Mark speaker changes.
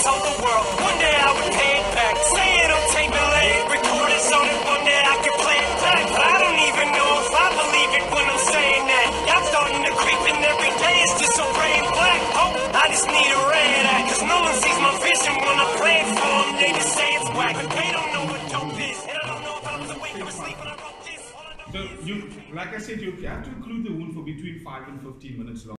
Speaker 1: told the world one day I would pay it back. Say it on tape and let it record it so that one day I can play it back. But I don't even know if I believe it when I'm saying that. I'm starting to creep in every day, it's just so gray and black. Oh, I just need a red act, cause no one sees my vision when I play it for them. They just say it's whack, but they don't know what dope is. And I don't know if I was awake or asleep when I wrote this.
Speaker 2: So like I said, you have to include the wound for between 5 and 15 minutes long.